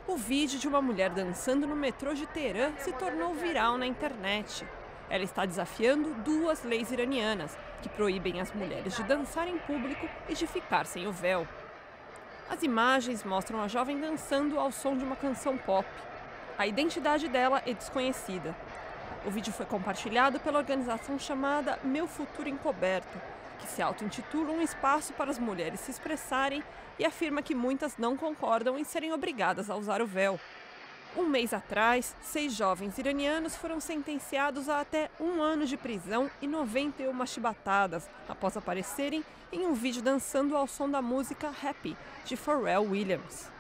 O vídeo de uma mulher dançando no metrô de Teherã se tornou viral na internet. Ela está desafiando duas leis iranianas, que proíbem as mulheres de dançar em público e de ficar sem o véu. As imagens mostram a jovem dançando ao som de uma canção pop. A identidade dela é desconhecida. O vídeo foi compartilhado pela organização chamada Meu Futuro Encoberto, que se auto-intitula um espaço para as mulheres se expressarem e afirma que muitas não concordam em serem obrigadas a usar o véu. Um mês atrás, 6 jovens iranianos foram sentenciados a até 1 ano de prisão e 91 chibatadas após aparecerem em um vídeo dançando ao som da música Happy, de Pharrell Williams.